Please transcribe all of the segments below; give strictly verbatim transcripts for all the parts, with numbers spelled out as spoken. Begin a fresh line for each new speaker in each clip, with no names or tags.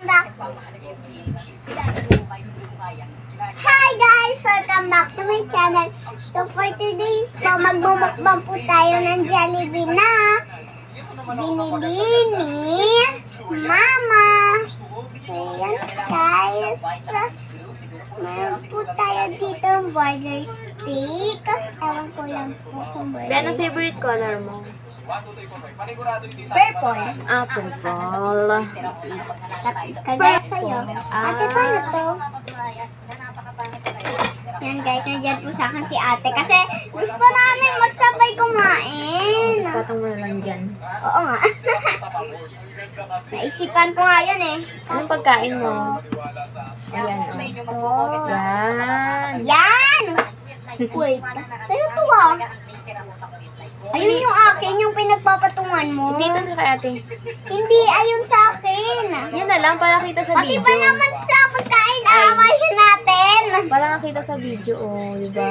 back. Hi guys! Welcome back to my channel. So for today's po, magbumukbang po tayo ng Jollibee na binili ni Mama. So yan guys. Meron po tayo dito burger stick. Ewan ko lang po kung burger.
Ben, ang favorite color mo?
Purple.
Ah, purple.
Kagaya sa'yo.
Ah.
Ate, paano to? Yan guys, nandiyan po sa akin si ate. Kasi gusto namin magsabay kumain.
Patong mo na lang dyan.
Oo nga. Naisipan ko nga yun eh.
Anong pagkain mo? Ayan.
Oh.
Yan.
Yan! Wait, sa'yo to ah. Ayun yung akin, yung pinagpapatungan mo.
Dito na kay ate.
Hindi, ayun sa akin.
Yun na lang, para kita sa
Pati
video.
pa naman sa pagkain, aawayin natin.
Para nakita sa video, oh, diba?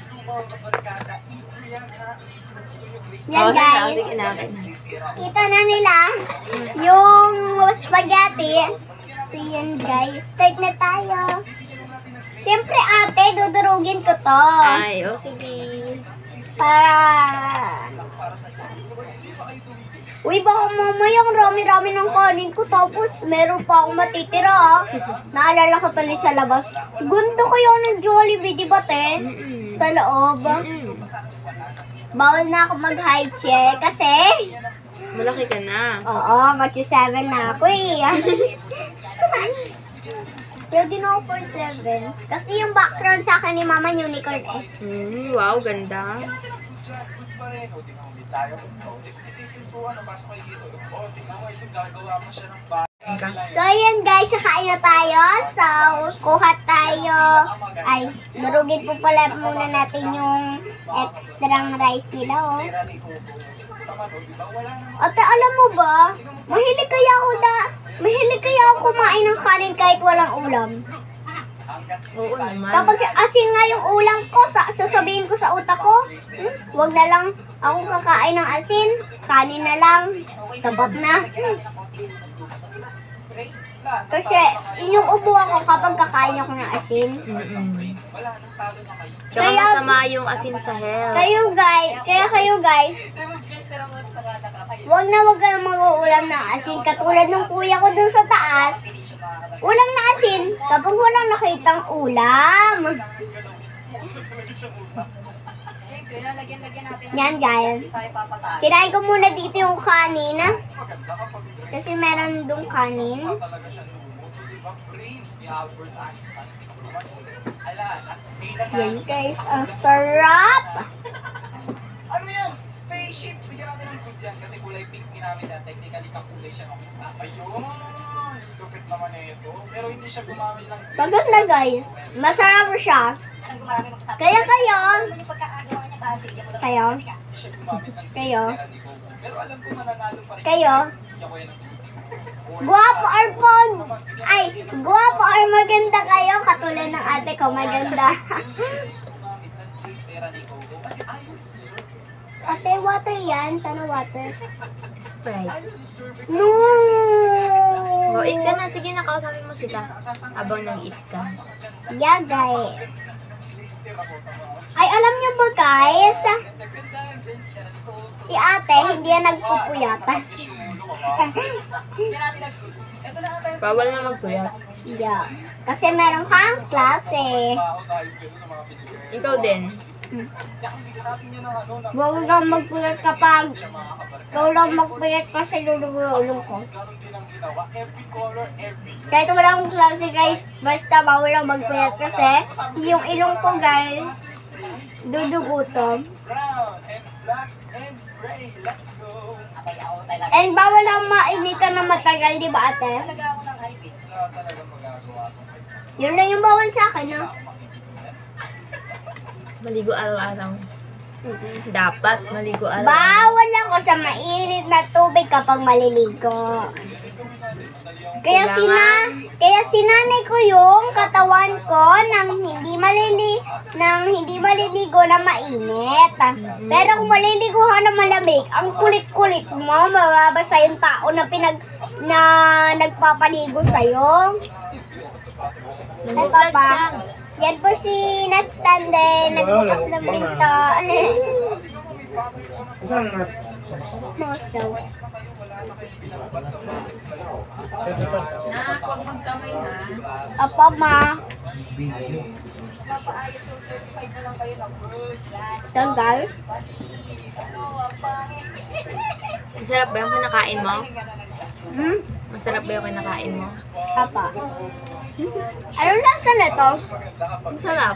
Yan
Oh,
guys.
sige, inakin na.
Kita na nila yung spaghetti. So yan guys, start na tayo. Siyempre ate, dudurugin ko to.
Ay, oh, sige.
Para... Uy, baka mamaya ang rami-rami ng kanin ko tapos meron pa akong matitira ah. Naalala ko tuloy sa labas. Gundo kayo ng Jollibee, di ba te?
Mm-mm.
Sa loob.
Mm-mm.
Bawal na ako mag-high chair kasi...
Malaki ka na.
Oo, magsi seven na ako eh. Ready na ako for seven. Kasi yung background sa akin ni Mama unicorn eh.
Mm, wow, ganda.
So ayan guys, kakain na tayo. So, kuha tayo. Ay, durugin po pala muna natin yung extra rice nila oh. Ate, alam mo ba? Mahilig kaya ako da... Mahilig kaya ako kumain ng kanin kahit walang ulam.
Oo naman.
Kapag asin nga yung ulam ko, sa, sasabihin ko sa utak ko, hmm, wag na lang ako kakain ng asin, kanin na lang, sabat na. Kasi yung ubo ako kapag kakain ako ng asin.
Mm-mm. Tsaka
Kaya-
masama yung asin sa health.
Kayo guys, kaya kayo guys, wag na wag kayong mag-uulam ng asin. Katulad ng kuya ko dun sa taas, ulam na asin kapag walang nakitang ulam. Yan guys. Kinain ko muna dito yung kanin. Kasi meron dong kanin. Yan guys, ang sarap!
Ano yan? Spaceship! Bigyan natin ng good dyan kasi kulay pink ginamit yan. Technically, kakulay siya ng pink. Ayun! Lupit naman na ito. Pero hindi siya gumamit lang.
Maganda guys. Masarap siya. Kaya kayo, kayo,
Hindi siya gumamit ng
Kayo?
Pero alam ko mananalo pa rin.
kayo,
Bigyan ko yan ng good.
guwapo or pog, ay, guwapo or maganda kayo, katulad ng ate ko, maganda.
Gumamit ng Cristera ni Coco kasi ayaw sa serve.
Ate, water yan. Sana water.
Sprite.
Ayaw sa serve.
No!
O, eat ka na. Sige, nakausapin mo sila. Habang nag-eat ka.
Yeah, guys. Ay, alam niyo ba guys? Si ate, hindi yan nagpupuyata.
Bawal na magpuyat.
Yeah. Kasi meron kang klase.
Ikaw din.
Huwag kang magpuyat kapag ikaw lang magpuyat kasi lululong ko. Kahit wala akong klase guys, basta bawal lang magpuyat kasi yung ilong ko guys, dudugutom. And bawal lang mainitan na matagal, di ba ate? Yun lang yung bawal sa akin, no?
Maligo araw-araw. Dapat maligo araw-araw.
Bawal ako sa mainit na tubig kapag maliligo.
natin. Madali ang
Kaya si na, kaya sinanay ko yung katawan ko nang hindi malili nang hindi maliligo na mainit. Pero kung maliligo ka na malamig, ang kulit-kulit mo, mababasa yung tao na pinag na nagpapaligo sa'yo. Ay, Papa. Yan po si Nat Stander, nagbukas ng pinto.
Saan mas?
Mouse daw.
Na, huwag magkamay ha.
Apa, ma.
Papaayos, so certified na lang kayo ng bird, glass,
Yan, guys.
ano, ang pangit.
Masarap ba yung kinakain mo?
Hmm?
Masarap ba yung kinakain mo?
Apa. Anong lasa na to?
Masarap.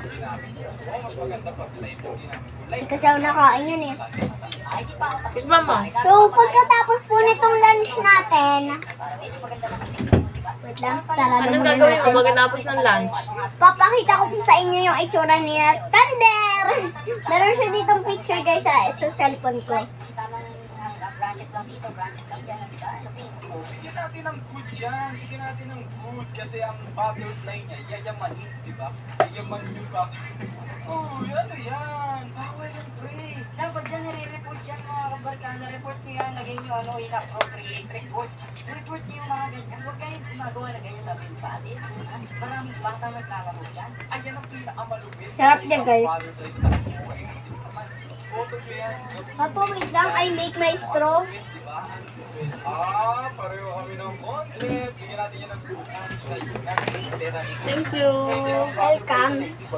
Kasi ako nakain yun eh.
Tikman mo.
So, pagkatapos po nitong lunch natin, wait lang, sarado
Anong
muna
gagawin mo
natin.
pagkatapos ng lunch?
Papakita ko po sa inyo yung itsura ni Thunder. Meron siya ditong picture guys sa, sa cellphone ko.
Branches lang dito, branches lang dyan, di ba?
Oh, bigyan natin ng good dyan. Bigyan natin ng good kasi ang butterfly niya, yayamanin, di ba? Yayaman yung butterfly. Oh, ano yan? Bawal yan, pre.
Dapat dyan, nire-report dyan mga kabarkada. Report nyo yan, lagay nyo ano, inappropriate report. Report nyo yung mga ganyan. Huwag kayong gumagawa na ganyan sa pinpalit. Maraming bata naglalaro dyan.
Ayan ang pinakamalupit.
Sarap yan, guys.
Butterfly sa tabuhay. Photo nyo yan.
Papa, wait lang, I make my straw.
Diba? Ah, pareho kami ng concept. Bigyan natin yan ng good.
Thank you.
Welcome.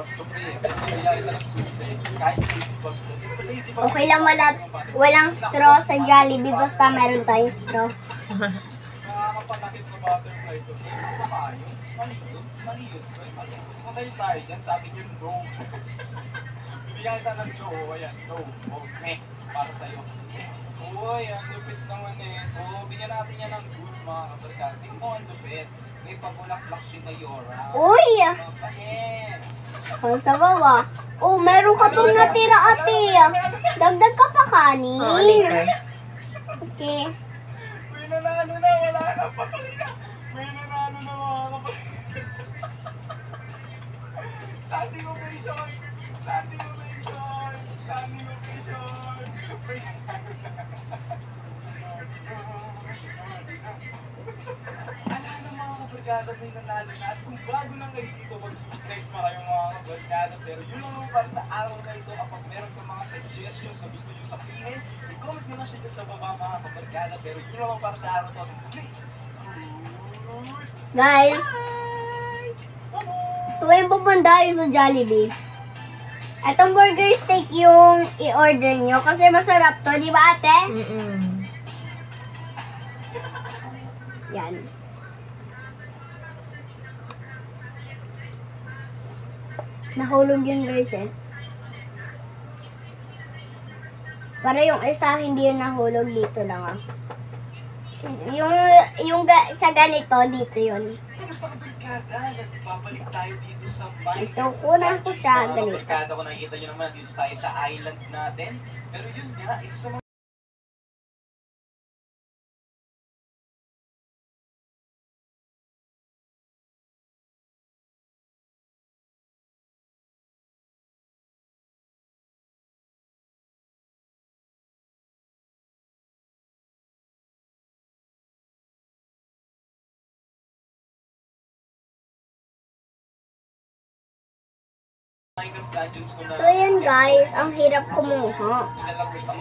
Okay lang wala, walang straw sa Jollibee, basta meron tayong straw.
Nakakapanakit sa butterfly to. Sa kayo, mali yun. Mali yun. Mali yun. Patay tayo dyan, sabi nyo no. Bibigyan kita ng no. Ayan, no. Okay. Para sa'yo. Uy, ang lupit naman eh. Oh, bigyan natin yan ng good mga kabarkada. Tingnan mo ang lupit. May pabulaklak si Mayora.
Uy!
Yes!
Oh, sa baba. Oh, meron ka pang natira, ate. Dagdag ka pa kanin.
Oo, later.
Okay.
May nanalo na, wala na, patay na. May nanalo na mga kapatid. Standing ovation! Standing ovation! Standing ovation! May nanalo na. Ala na mga kabarkada, may nanalo na. At kung bago lang kayo dito, mag-subscribe pa kayo mga kabarkada. Pero yun lang naman para sa araw na ito. Kapag meron kang mga suggestions na gusto nyo sabihin, i-comment nyo lang siya dyan sa baba mga kabarkada. Pero yun lang naman para sa araw na ito. Split!
Guys, tuwing pupunta tayo sa Jollibee, etong burger steak yung i-order nyo kasi masarap to, di ba ate?
Mm-mm.
Yan. Nahulog yun guys eh. Para yung isa hindi yun nahulog, dito lang ah. Yung, yung ga, sa ganito, dito yun.
Kamusta kabarkada? Nagbabalik tayo dito sa Minecraft.
So, kunan ko siya,
Mga
ganito.
kabarkada ko, nakikita nyo naman, dito tayo sa island natin. Pero yun nga, isa sa mga Minecraft dungeons ko na...
So yun guys, ang hirap kumuha.
Nilalapit ako.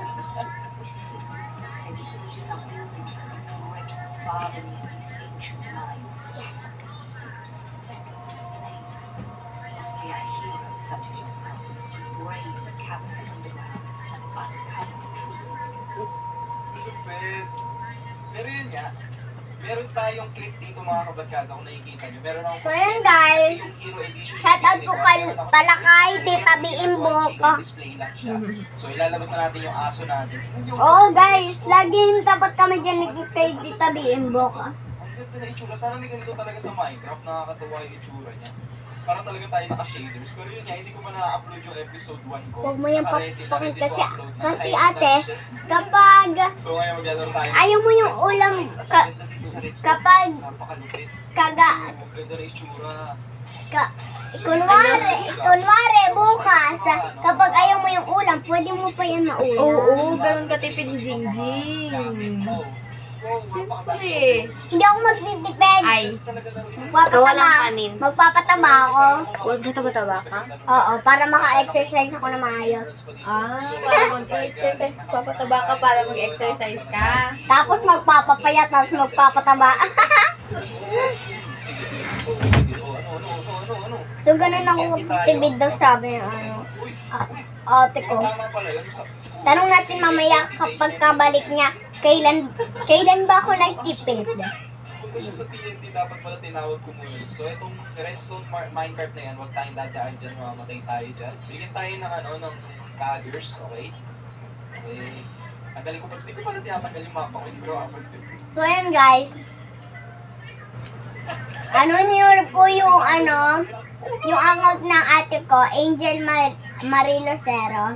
Lupit. Pero yun nga, meron tayong cake dito mga kabarkada kung nakikita nyo. Meron akong
So yun guys,
kasi yung Hero Edition.
shout out po kay, pala kay Tita Biimbok.
Display lang siya. So ilalabas na natin yung aso natin. Yung-
Oh guys, laging dapat kami dyan ni- kay Tita Biimbok.
Ang ganda na itsura. Sana may ganito talaga sa Minecraft. Nakakatuwa yung itsura niya. Parang talaga tayo naka-shaders. Pero yun nga, hindi ko pa na-upload yung episode one ko.
Huwag mo yung
Naka-ready-
papakit
na-ready ko
kasi,
upload na.
kasi
Naka-edit
ate,
na siya.
kapag,
So ngayon maglalaro tayo.
ayaw mo yung ulam, ka, kapag,
Napakalupit.
kaga,
Ang ganda na itsura.
ka, kunwari, kunwari, bukas, kapag ayaw mo yung ulam, pwede mo pa yan maulam.
Oo, ganun katipid ni Jingjing.
Gamit mo. Wow,
Siyempre.
Hindi ako magtitipid.
Ay,
Magpapataba.
Walang kanin.
Magpapataba ako.
huwag ka taba-taba ka.
Oo, para maka-exercise ako na maayos.
Ah, para mag-exercise, papataba ka para mag-exercise ka.
Tapos magpapapayat, tapos magpapataba.
Sige, sige. Oo, sige. Oo, ano, ano, ano, ano, ano.
So, ganun ako magtitibid daw sabi ng ano.
Uy,
Ah, ate ko.
tama pala yun. Sa-
Tanong natin mamaya kapag kabalik niya, kailan kailan ba ako nagtipid?
Punta siya sa T N T, dapat pala tinawag ko muna. So, itong redstone mar- minecart na yan, huwag tayong dadaan dyan, mamamatay tayo dyan. Bigyan tayo ng ano, ng ladders, okay? Okay. Tanggalin ko pa, hindi ko pala tinatanggal yung mapa ko, hindi ko napansin.
So, ayan guys. Ano niyo po yung ano, yung account ng ate ko, Angel Mar Marilocero.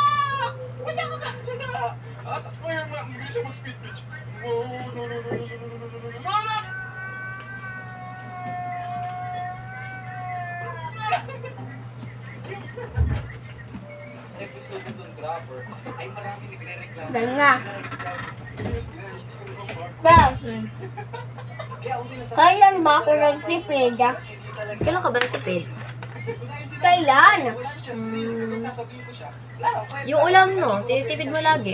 Ah, ay, ma- hindi siya mag-speed bridge. Wow, no, no, no, no, no, no, no, no, no, no, no. Episode nitong grabber, ay marami nagre-reklamo.
Ganun nga.
Yes, yes,
Guys,
kaya ako sinasabi,
kailan ba ako nagtipid?
hindi talaga.
Kailan ka ba nagtipid?
So, dahil sila-
Kailan?
wala siya,
Hmm.
sasabihin ko siya, wala, pwede.
Yung ulam mo, tinitipid mo lagi.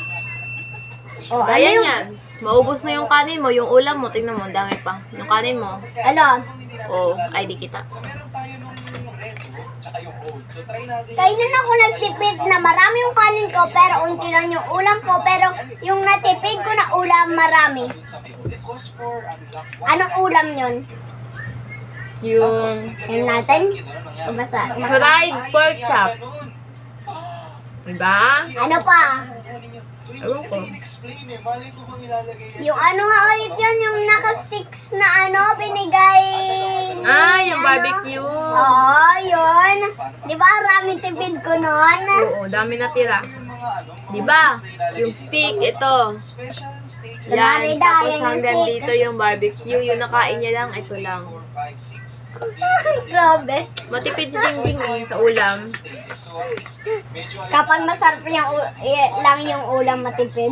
Oh, ano
Gaya
yung,
niyan. Maubos na yung kanin mo, yung ulam mo, tingnan mo, ang dami pa. Yung kanin mo,
ano?
oh, I D kita.
So, meron tayo nung retro, tsaka yung old. So, try natin.
Kailan ako nagtipid na marami yung kanin ko pero unti lang yung ulam ko pero yung natipid ko na ulam marami.
It calls for unlock one
Anong ulam yun?
Yung,
Yung natin? Basta.
fried pork chop. Diba?
Ano pa?
So, hindi
Ewan
kasi
ko.
in-explain eh. Mali ko bang ilalagay yan?
Yung ano nga ulit yun, yung naka-sticks na ano, binigay ni,
Ah, yung
ano?
barbecue.
Oo, yun. Di ba, raming tipid ko nun?
Oo, dami natira.
Yung mga ano, mga
Diba?
bits na ilalagay
Yung
dito.
stick, ito.
Special stages.
Yan,
Grabe,
tapos
dahil yung
hanggang
steak.
dito yung barbecue. Yung nakain niya lang, ito lang.
four, five, six.
Grabe.
Matipid si Jingjing eh, sa ulam.
So, at least, medyo alam
Kapag
natin
masarap yung, u- eh, lang yung ulam matipid.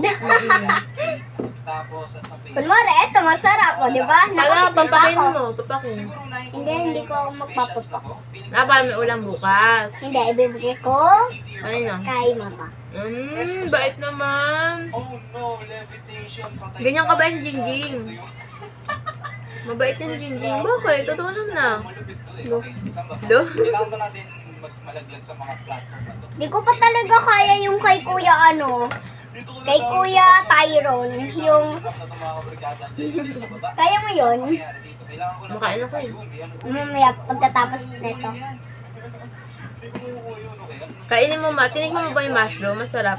Tapos, sasabihin.
Kunwari, eto masarap o, di ba?
Wala,
Nakatipid
pampakin
ako.
mo, pampakin.
Siguro na
Hindi, hindi ko ako magpaputok.
Ah, para may ulam bukas.
Hindi, ibibigay ko
Ano na?
kay mama.
Mmm, bait naman.
Oh no, levitation. Patay
Ganyan ka ba
tayo
yung Jingjing?
dyan. Ito yung-
Mabait na si Jingjing. Bakit? Totoo na na.
Malupit to eh.
Lo.
Okay, saan ba to?
Lo?
Kailangan ba natin mag- malaglag sa mga platform na to?
Di ko pa talaga kaya yung kay kuya ano,
Dito ko na
kay
lang-
kuya Tyrone, yung,
Drop na itong mga kabrigada dyan dito sa baba.
kaya mo yun?
Mangyari dito, kailangan ko na
Makain ako eh.
Ayun, may ano-
Mamaya, pagkatapos nito.
Hindi ko makukuha yun, okay? Ano-
Kainin mo ma. Tinig mo ba yung mushroom? Masarap.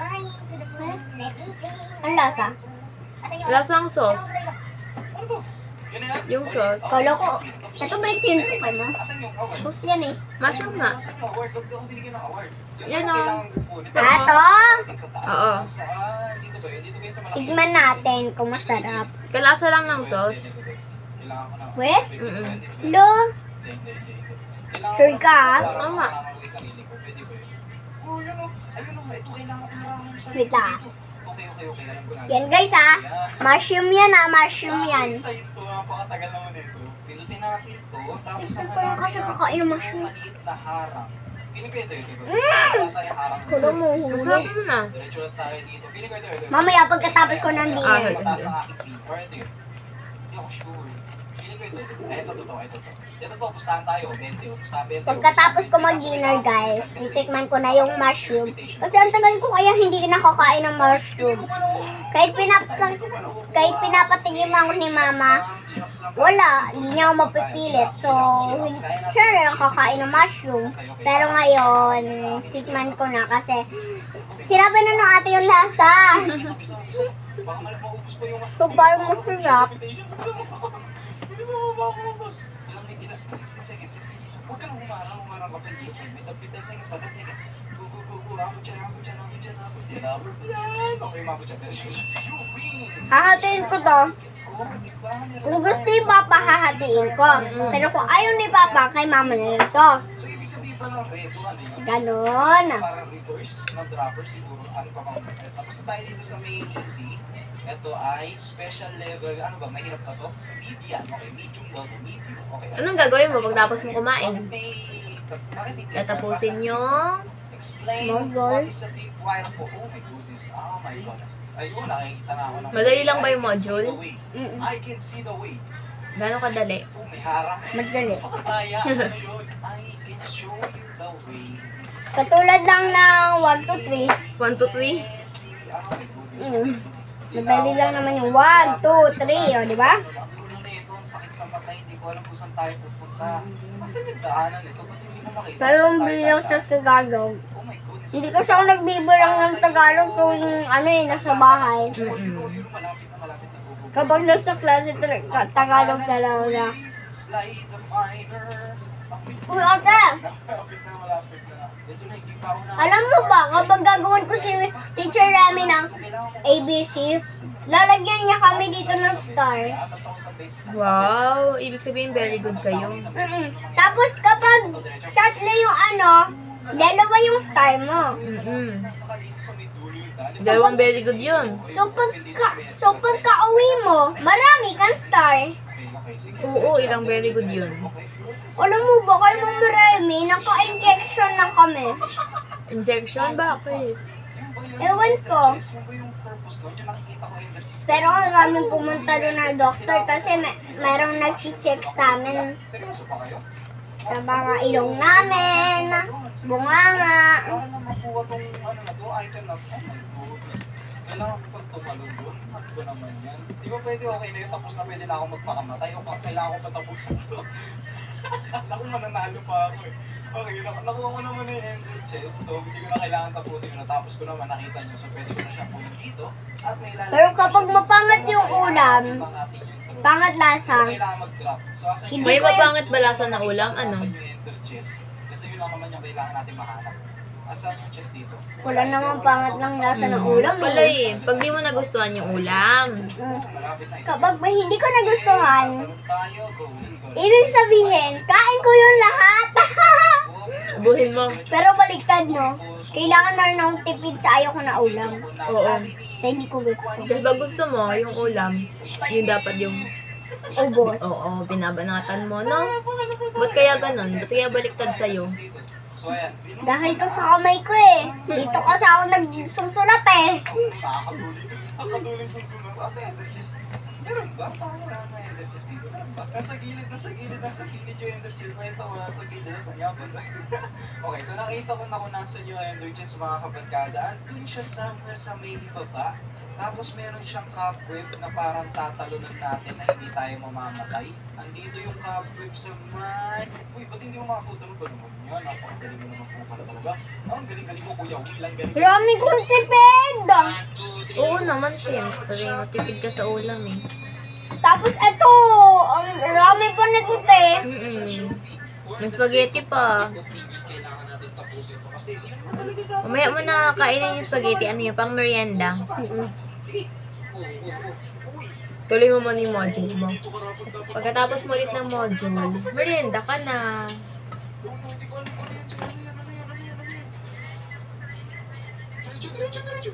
Ang lasa.
Lasang sauce.
Ano to? Yun na yan?
Yung sauce.
Kala ko, ito ba yung tinto ka na?
Asan yung award?
Sus yan eh.
Mushroom nga.
Asan yung award? Ba't di ako binigyan ng award? Diyan
Yan
ako
o.
kailangan kukunin.
Ah, to?
Sa taas.
Oo.
Saan? Dito ba yun? Dito ba yun sa malaki?
Tignan natin kung masarap.
Kalasa lang ng sauce.
Kailangan ko na.
Wait.
Dito ba yun? Dito ba yun?
Lo,
Hindi, hindi, hindi. Kailangan
Sure
ko na-
ka?
para
Tama.
makalaman ko yung sarili ko. Pwede ba yun? Oh, yun o. Ayun o. Ito kailangan ko maraming yung sarili
Wait
ko
ah.
dito. Okay, okay, okay. Alam ko na.
yan guys ah.
Yan.
Mushroom yan ah, mushroom yan.
Tayo ito, napakatagal naman ito. Pinutin natin ito, tapos
Gusto
ang
ko lang kasi
natin
kakain ng mushroom.
maliit na harang. Feeling ko ito, ito, ito. Wala tayong harang.
Hulo mo,
Masarap mo na.
Diretso lang tayo dito. Feeling ko ito, ito.
Mamaya pagkatapos ko ng
Ah,
dinner.
Mataas ang aking feel. Or ito yun. Hindi ako sure. Feeling ko ito. Eh, ito, ito, ito, ito. Ito to, pustahan tayo. twenty, pustahan twenty.
Pagkatapos ko mag-dinner guys, titikman ko na yung mushroom. Kasi ang tagal ko kaya hindi nakakain ng mushroom. Kahit pinapa kahit pinapatigim ako ni mama, wala, hindi niya ako mapipilit. So, sure na nakakain ng mushroom. Pero ngayon, tikman ko na kasi sinabi na ng ate yung lasa.
Baka malang maubos pa yung...
So, parang masarap.
Bilisan mo ba ako, boss? Ilang may ilan? sixty seconds, sixty seconds. Huwag kang humarang, humarang ka pa yung bit ten seconds pa, ten seconds. Go, go, go, go. Ako dyan, ako dyan, ako dyan, ako dyan, ako dyan. Okay, mabot dyan. You win!
Hahatiin ko to.
Oh, di ba? Meron
Kung gusto
tayo
ni
sa-
Papa, hahatiin ko. Pero kung ayaw ni Papa, kay Mama na lang to.
So, ibig sabihin pa ng reto, ano yun?
Ganon.
Parang reverse ng dropper siguro. Ano pa bang? Eh, tapos na tayo dito sa may easy. Ito ay special level. Ano ba? Mahirap pa to? Medium. Okay, medium daw to. Medium. Okay.
Anong gagawin mo pagtapos mo
Bakit
kumain?
may... Bakit may...
Tatapusin yung...
Explain
Module.
what is the trip while for... Oh my goodness. Oh my goodness. Ayun, nakikita na ako ng...
Madali lang ba
I
yung
can see
module?
the way.
Mm-mm.
I can see the way.
Gano'ng kadali?
Oh, may harang.
Madali.
Pakataya. Ano yun? I can show you the way.
Katulad lang ng one, two, three.
one, two, three?
Mm. Madali lang naman yung one, two, three. O, di ba?
Ang gulo na ito, ang sakit sa mata, hindi ko alam kung saan tayo pupunta. Kasi nagdaanan ito, ba't hindi mo makita?
Pero
kung
ang
saan tayo
bilang sa
dadaan?
Tagalog.
Oh my goodness.
Hindi kasi ako nagbibilang ng Tagalog tuwing ano eh, nasa bahay.
Oh, yun, oh, yun, malapit na malapit na gugulo.
Kapag nasa klase talaga, Tagalog talaga na.
Slide the minor.
Uy, ate!
Malapit na, malapit na. Ito na, hindi pa ako na.
Alam mo ba, kapag gagawin ko si Teacher Remy ng A B C, lalagyan niya kami dito ng star.
Wow! Ibig sabihin, very good kayo.
Mm-mm. Tapos kapag tatlo yung ano, dalawa yung star mo.
Mm-mm.
Dito sa may dulo yun, dahil-
Dalawang very good yun.
So pagka, so pagka uwi mo, marami kang star.
Okay, okay, sige.
Oo, ilang very good yun.
Okay.
Alam mo ba, kay Mama Remy, naka-injection na kami.
Injection? Bakit?
Ewan ko.
Yun ba yung purpose doon? Yung nakikita ko yung energy.
Pero maraming pumunta doon na doktor kasi may, mayroong nag-check sa amin
Seryoso pa kayo?
sa mga ilong namin, bunganga.
Para na makuha tong ano na to, item na to. Oh my goodness. Kailangan ko pang tumalon doon. Ano ba naman yan? Di ba pwede okay na yun? Tapos na pwede na ako magpakamatay. O ka- kailangan ko pa tapusin to. Akala ko mananalo pa ako eh. Okay, nak- nakuha ko naman na yung ender chest. So, hindi ko na kailangan tapusin yun. Natapos ko naman, nakita nyo. So, pwede ko na siyang kunin dito. At may lalagay
Pero
ko
kapag
siya dito.
mapangat yung ulam,
Ibang ating yung throw.
pangat
So,
lasa,
kailangan mag-drop. So, asan
Hindi
May
ko yung-
mapangit ba lasa na ulam? Ano?
Asan yung ender chest? Kasi yun lang naman yung kailangan natin mahanap. Asan yung chest dito?
wala namang pangat ng lasa ng ulam
Wala
eh.
eh. Pag di mo nagustuhan yung ulam.
Mm.
Malapit na.
Kapag ba hindi ko nagustuhan,
Talon tayo. Go. Let's go.
ibig sabihin, kain ko yung lahat.
Ubuhin mo.
Pero baliktad no, kailangan na rin akong tipid sa ayaw ko na ulam.
Oo.
Sa hindi ko gusto.
Kasi pag gusto mo, yung ulam, yun dapat yung,
Ubos.
oo, binabanatan mo, no? Ba't kaya ganun? Ba't kaya baliktad sa'yo?
So, ayan. Sino?
Dahil to sa kamay ko eh. Dito kasi ako nagsusulat eh.
Nakakatuloy. Nakakatuloy itong sunod. Kasi ender chest. Meron ba? Parang wala na ender chest dito. Meron ba? Nasa gilid, nasa gilid, nasa gilid yung ender chest na ito. Wala sa gilid, nasa yaman. Okay, so nakita ko na kung nasa yung ender chest mga kabarkada. Andun siya somewhere sa may ibaba. Tapos meron siyang cobweb na parang tatalunan natin na hindi tayo mamamatay. Andito yung cobweb sa may... Uy, ba't hindi mo makakutulog ba naman yun? Napakagaling mo naman po pala talaga. Oh, ang galing-galing mo kuya. Wilang galing.
Marami kong tipid.
Oo naman, siyempre. Matipid ka sa ulam eh.
Tapos eto, ang marami pa nito eh.
Mm-mm. May spaghetti pa.
Kailangan natin tapusin to kasi yun mo talaga dapat.
Mamaya mo na kainin yung spaghetti. Ano yun? Pang merienda.
Sige. Oo, oo, oo. Uy,
Tuloy mo muna yung module mo.
dito ka rapat dapat.
Pagkatapos mo ulit ng module, merienda ka na.
Hindi ko alam kung ano yan. Ano yan, ano yan, ano yan, ano yan. Diretso, diretso, diretso.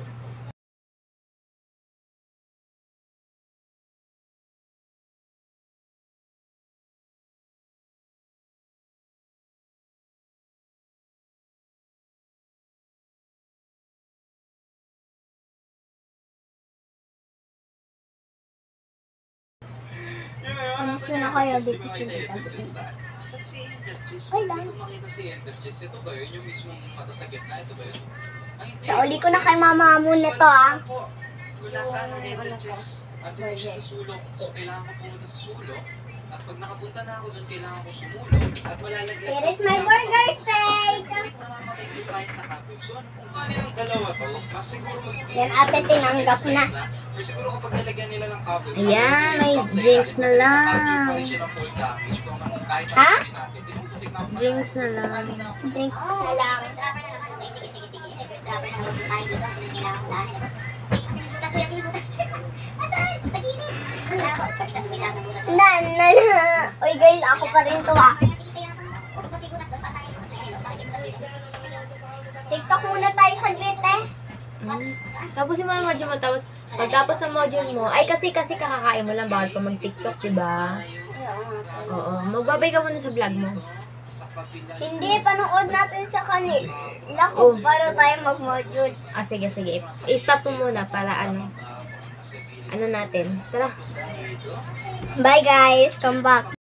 Yun na yun.
Ano
Nasaan
sila
yung
kaya
Ender Chest?
dito
Di ko
sa
makita yung
Ender
Ender Chest saan? Asan si Ender Chest?
Ay,
Hindi
lang.
ko makita si Ender Chest. Ito ba yun? Yung mismong mata sa gitna? Ito ba yun? Ay, hindi.
Sa uli ko na kay mama muna to ah.
Kung nasaan ang Ender Chest, andun siya sa sulok. So, kailangan ko pumunta sa sulok. At pag nakapunta na ako doon, kailangan ko sumulong at malalagyan.
Here is my burger steak.
Wait, namamatay ko tayo sa kapib. So ano kung kanilang dalawa to, mas siguro magiging...
Yan, ate, tinanggap na.
Or siguro kapag nalagyan nila ng kapib,
Ayan, may drinks na lang.
capture pa rin siya ng full damage. Kung ano, kahit
Ha?
natin natin, tinuputik na ako.
Drinks na lang.
Ano na ako?
Drinks na lang.
Sige, sige, sige. First rapper na naman tayo dito. Ano yung kailangan ko lahat? Sinibutas, kuya, sinibutas. Asan? Sa gilid. Ano na ako? Pag isang dumilat ng butas.
Na, na, na. Uy, guys, ako pa rin to ah.
Sige, kaya ako. Huwag mo butas doon. Pasahin butas na yan. Bakit yung butas dito?
TikTok muna tayo saglit eh.
Hmm. Tapos yung mga module mo, tapos pagtapos ng module mo, ay kasi kasi kakakain mo lang, bawal pa mag-TikTok, diba? Oo, magbabay ka muna sa vlog mo.
Hindi, panood natin sa kanila
Oh.
kung paano tayo mag-module.
Ah, sige, sige. I-stop mo muna para ano, ano natin. Tara.
Bye guys, come back.